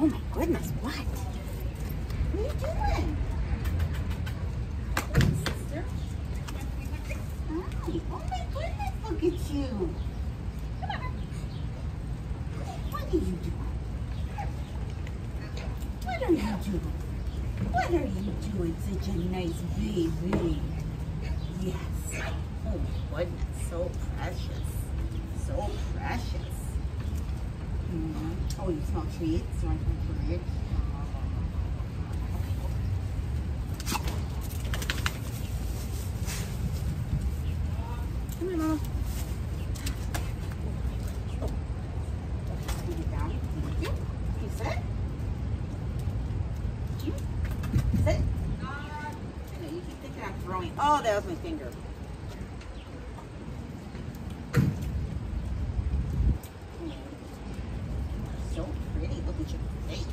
Oh my goodness, what? What are you doing? Hey, sister. Hi. Oh my goodness, look at you. Come on. What are you doing? What are you doing? What are you doing, such a nice baby? Yes. Oh my goodness, so precious. So precious. Oh, you smell treats? You want some treats? Come here, Mama. Oh. Okay, get down. Thank you. You sit? You sit? I know you keep thinking I'm throwing. Oh, that was my finger. So pretty. Look at your face.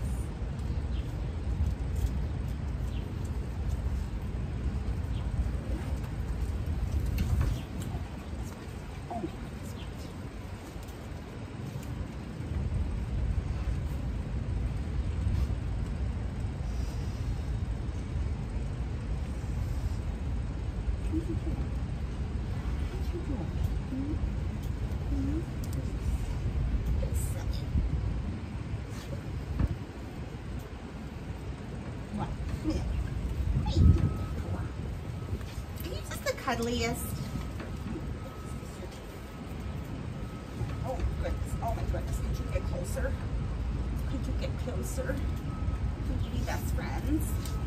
Oh my goodness. What you doing? What you doing? It's silly. What? Come here. What are you doing? Are you just the cuddliest? Oh goodness. Oh my goodness. Could you get closer? Could you get closer? Could you be best friends?